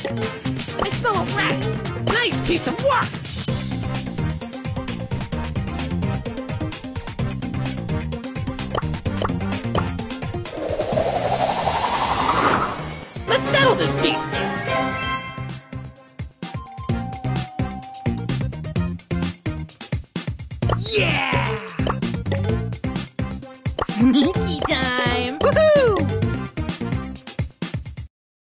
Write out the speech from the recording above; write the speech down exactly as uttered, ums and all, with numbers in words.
I smell a rat! Nice piece of work! Let's settle this beef! Yeah! Sneaky time!